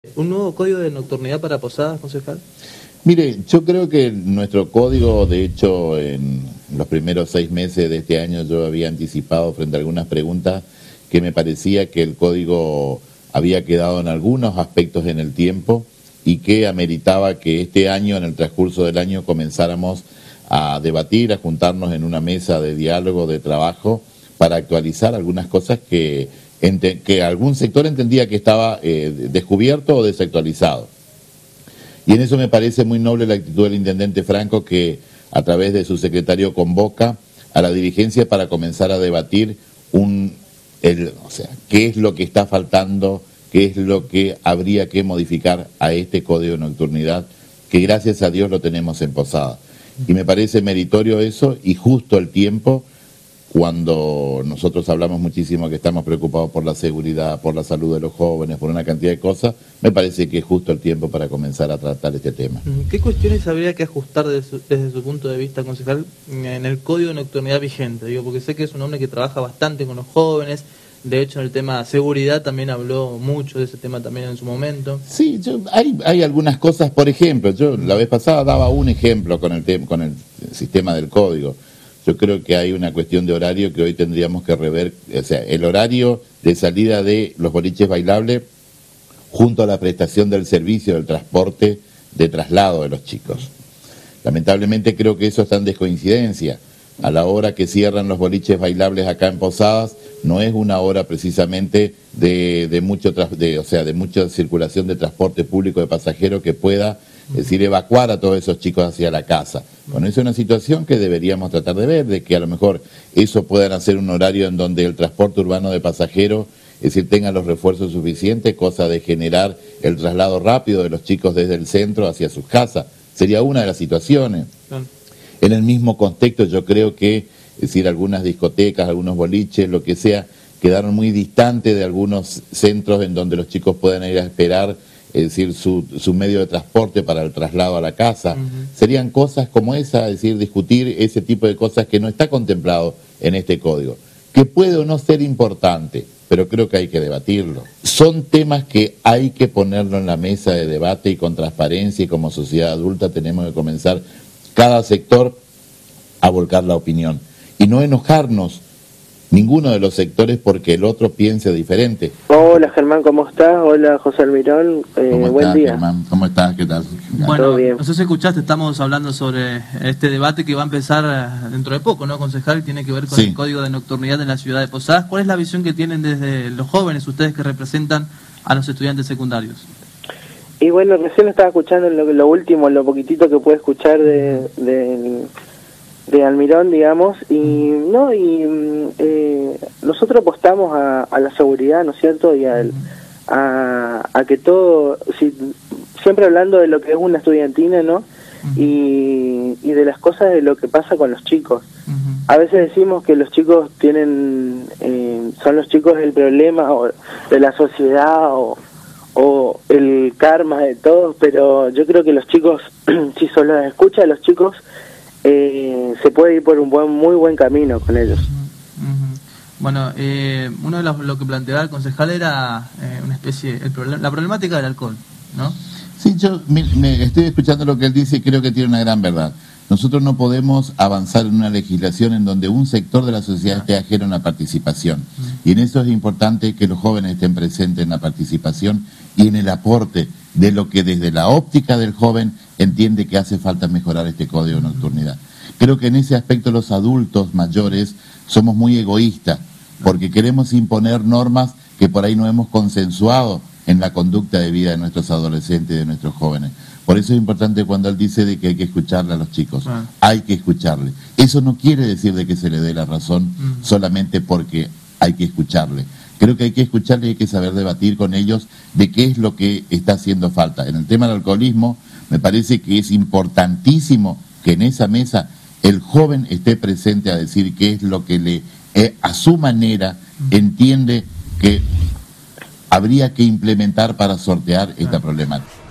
¿Un nuevo código de nocturnidad para posadas, concejal? Mire, yo creo que nuestro código, de hecho, en los primeros 6 meses de este año yo había anticipado frente a algunas preguntas que me parecía que el código había quedado en algunos aspectos en el tiempo y que ameritaba que este año, en el transcurso del año, comenzáramos a debatir, a juntarnos en una mesa de diálogo, de trabajo, para actualizar algunas cosas que algún sector entendía que estaba descubierto o desactualizado. Y en eso me parece muy noble la actitud del intendente Franco, que a través de su secretario convoca a la dirigencia para comenzar a debatir qué es lo que está faltando, qué es lo que habría que modificar a este código de nocturnidad, que gracias a Dios lo tenemos en Posada. Y me parece meritorio eso y justo el tiempo, cuando nosotros hablamos muchísimo que estamos preocupados por la seguridad, por la salud de los jóvenes, por una cantidad de cosas, me parece que es justo el tiempo para comenzar a tratar este tema. ¿Qué cuestiones habría que ajustar desde su punto de vista, concejal, en el código de nocturnidad vigente? Digo, porque sé que es un hombre que trabaja bastante con los jóvenes, de hecho en el tema seguridad también habló mucho de ese tema también en su momento. Sí, hay algunas cosas, por ejemplo, yo la vez pasada daba un ejemplo con el sistema del código. Yo creo que hay una cuestión de horario que hoy tendríamos que rever, o sea, el horario de salida de los boliches bailables junto a la prestación del servicio del transporte de traslado de los chicos. Lamentablemente creo que eso está en descoincidencia. A la hora que cierran los boliches bailables acá en Posadas, no es una hora precisamente de mucha circulación de transporte público de pasajeros que pueda, es decir, evacuar a todos esos chicos hacia la casa. Bueno, esa es una situación que deberíamos tratar de ver, de que a lo mejor eso puedan hacer un horario en donde el transporte urbano de pasajeros, es decir, tenga los refuerzos suficientes, cosa de generar el traslado rápido de los chicos desde el centro hacia sus casas. Sería una de las situaciones. En el mismo contexto yo creo que, es decir, algunas discotecas, algunos boliches, lo que sea, quedaron muy distantes de algunos centros en donde los chicos puedan ir a esperar, es decir, su medio de transporte para el traslado a la casa. Serían cosas como esa, es decir, discutir ese tipo de cosas que no está contemplado en este código, que puede o no ser importante, pero creo que hay que debatirlo. Son temas que hay que ponerlo en la mesa de debate y con transparencia, y como sociedad adulta tenemos que comenzar cada sector a volcar la opinión y no enojarnos ninguno de los sectores porque el otro piense diferente. Hola Germán, ¿cómo estás? Hola José Almirón, buen día. Germán? ¿Cómo estás? ¿Qué tal? Bueno, no sé si escuchaste, estamos hablando sobre este debate que va a empezar dentro de poco, ¿no, concejal? Tiene que ver con el código de nocturnidad en la ciudad de Posadas. ¿Cuál es la visión que tienen desde los jóvenes, ustedes que representan a los estudiantes secundarios? Y bueno, recién estaba escuchando lo último, lo poquitito que pude escuchar de Almirón, digamos, y nosotros apostamos a la seguridad, ¿no es cierto? Y a que todo, siempre hablando de lo que es una estudiantina, ¿no? Y de las cosas de lo que pasa con los chicos. A veces decimos que los chicos son los chicos el problema o de la sociedad o el karma de todos, pero yo creo que los chicos, si solo escucha a los chicos, se puede ir por un muy buen camino con ellos. Bueno, uno de lo que planteaba el concejal era una especie, la problemática del alcohol, ¿no? Sí, yo me estoy escuchando lo que él dice y creo que tiene una gran verdad. Nosotros no podemos avanzar en una legislación en donde un sector de la sociedad esté ajeno a la participación. Y en eso es importante que los jóvenes estén presentes en la participación y en el aporte de lo que desde la óptica del joven entiende que hace falta mejorar este código de nocturnidad. Creo que en ese aspecto los adultos mayores somos muy egoístas porque queremos imponer normas que por ahí no hemos consensuado en la conducta de vida de nuestros adolescentes y de nuestros jóvenes. Por eso es importante cuando él dice de que hay que escucharle a los chicos. Hay que escucharle. Eso no quiere decir de que se le dé la razón solamente porque hay que escucharle. Creo que hay que escucharle y hay que saber debatir con ellos de qué es lo que está haciendo falta. En el tema del alcoholismo, me parece que es importantísimo que en esa mesa el joven esté presente a decir qué es lo que a su manera entiende que habría que implementar para sortear esta problemática.